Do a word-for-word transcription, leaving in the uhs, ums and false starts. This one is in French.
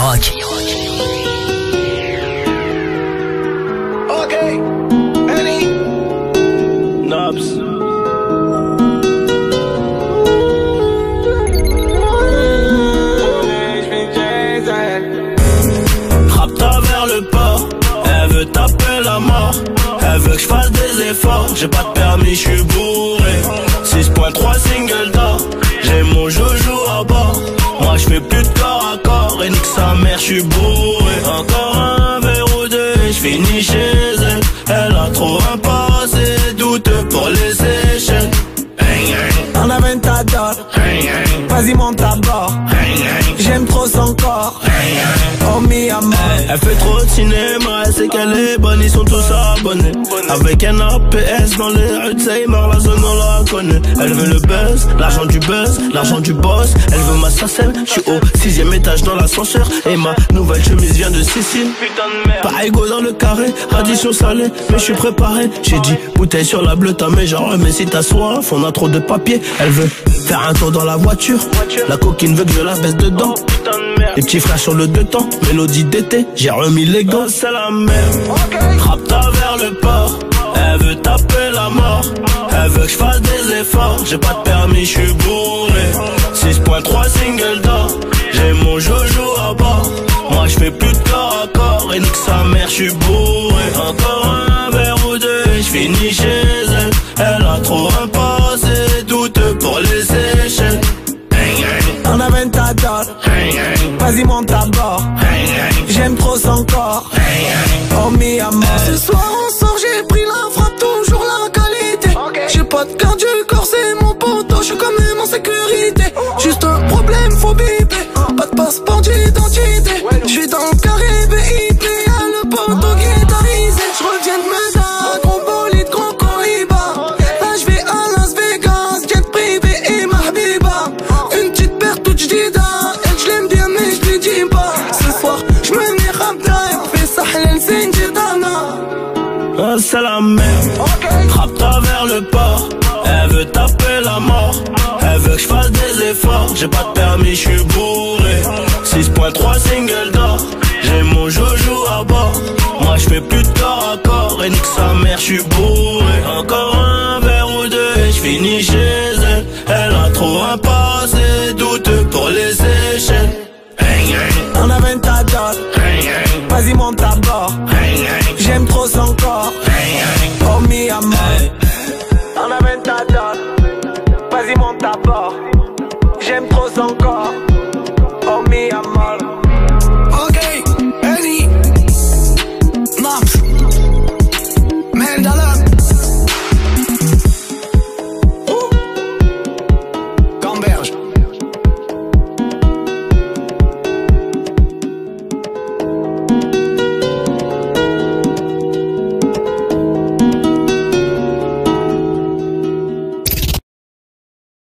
Skyrock. Ok, Annie, Nobs. Rapta vers le port, elle veut taper la mort. Elle veut que je fasse des efforts, j'ai pas de permis, je suis bourré. six point trois single d'or, j'ai mon joujou à bord. Moi je fais plus de corps à corps, et nique sa mère, je suis bourré. Encore un verre ou deux, et je finis chez elle. Elle a trop un passé douteux pour les Seychelles. En Aventador, vas-y monte à bord. J'aime trop son corps, oh mi amor. Elle fait trop de cinéma, elle sait qu'elle est bonne, ils sont tous abonnés. Avec un A P S dans les rues de Seymour, la zone on la connaît. Elle veut le buzz, l'argent du buzz, l'argent du boss. Elle veut ma sacelle, je suis au sixième étage dans l'ascenseur. Et ma nouvelle chemise vient de Sicile. Pas égaux dans le carré, addition salée, mais je suis préparé. J'ai dit bouteille sur la bleue, t'as mais genre mais si t'as soif, on a trop de papier. Elle veut faire un tour dans la voiture, la coquine veut que je la baisse dedans. Les petits frères sur le deux temps, mélodie d'été, j'ai remis les gants, c'est la merde. Rapta vers le port, elle veut taper la mort. Elle veut que je fasse des efforts, j'ai pas de permis, je suis bourré. six point trois single d'or, j'ai mon joujou à bord. Moi je fais plus de corps à corps, et nique sa mère, je suis bourré. Encore un verre ou deux, et je finis chez elle. Elle a trop un passé douteux pour les Seychelles. En Aventador, vas-y monte à bord. J'aime trop son corps, oh mi amor. Ce soir on sort, j'ai pris la frappe, toujours la qualité. J'ai pas de garde du corps, c'est mon poteau, je suis quand même en sécurité. Juste un problème, faut biper, pas de passeport d'identité. J'suis dans le carré V I P, y'a le poteau guitarisé. J'reviens de Meda, gros bolide, gros Cohiba. Là j'vais à Las Vegas, jet privé et ma habiba. Une petite paire toute j'dida, elle j'l'aime bien mais j'lui dis pas. Ce soir j'me mets Rapta, elle fait Sahlel Sinjidana. Ah, c'est la merde. Rapta vers le port, elle veut taper la mort. Elle veut que je fasse des efforts, j'ai pas de permis, je suis bourré. six point trois single d'or, j'ai mon joujou à bord. Moi je fais plus de corps à corps, et nique sa mère, je suis bourré. Encore un verre ou deux, et je finis chez elle. Elle a trop un passé douteux pour les Seychelles. En Aventador, vas-y monte à bord.